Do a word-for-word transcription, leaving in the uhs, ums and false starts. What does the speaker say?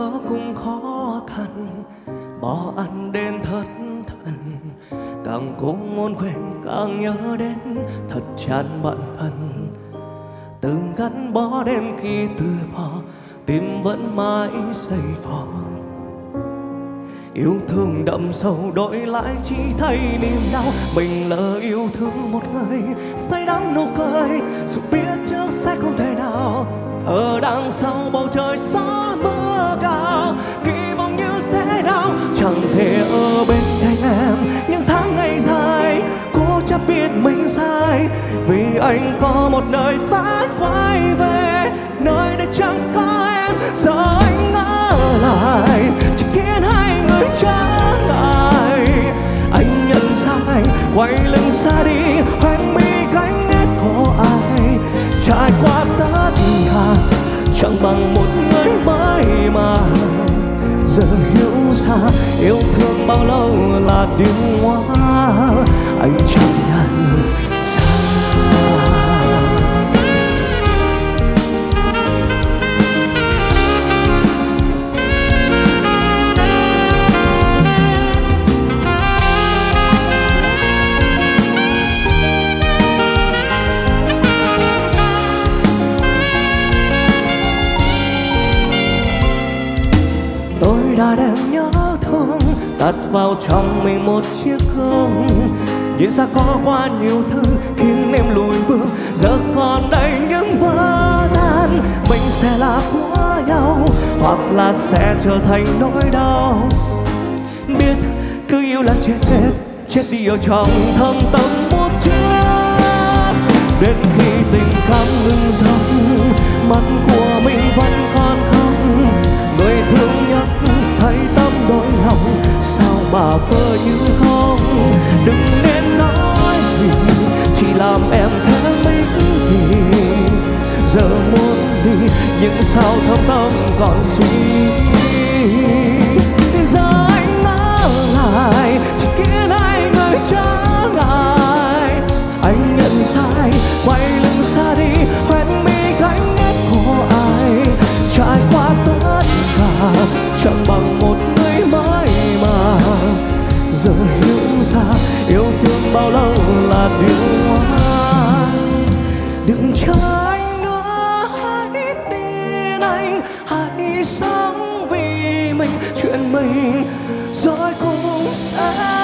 ngỡ cũng khó khăn, bỏ ăn đến thất thần, càng cố muốn quên càng nhớ đến thật chán bản thân. Từ gắn bó đến khi từ bỏ, tim vẫn mãi xây phó. Yêu thương đậm sâu đổi lại chỉ thấy niềm đau. Mình lỡ yêu thương một người say đắm nụ cười, dù biết trước sẽ không thể nào. Ở đằng sau bầu trời gió mưa cao, kỳ vọng như thế nào chẳng thể ở bên cạnh em. Những tháng ngày dài cố chấp biết mình sai, vì anh có một nơi phải quay về, nơi đây chẳng có em. Giờ anh ngỡ lại chỉ khiến hai người trở ngại. Anh nhận sai quay lưng xa đi, hoen mi gánh ghét có ai. Trải qua tất cả chẳng bằng một người mới mà giờ hiểu ra yêu thương bao lâu là điều hoa. Anh chẳng nhận ra. Tôi đã đem nhớ thương đặt vào trong mình một chiếc gương, nhìn xa có quá nhiều thứ khiến em lùi bước. Giờ còn đây những vỡ tan, mình sẽ là của nhau hoặc là sẽ trở thành nỗi đau. Biết cứ yêu là chết, chết đi ở trong thâm tâm một chút, đến khi tình cảm ngừng dòng, mắt của mình vẫn còn khóc. Người thương nhất thấy tâm đổi lòng, sao mà vỡ như không. Đừng nên nói gì, chỉ làm em thêm mình thì giờ muốn đi nhưng sao thâm tâm còn suy nghĩ. Giờ anh ngỡ lại chỉ khiến hai người trở ngại. Anh nhận sai quay lưng xa đi, hoen mi gánh ghét của ai. Trải qua tất cả chẳng bằng một người mới mà giờ hiểu ra yêu thương bao lâu là điều hoa. Đừng chờ anh nữa, hãy tin anh, hãy sống vì mình, chuyện mình rồi cũng sẽ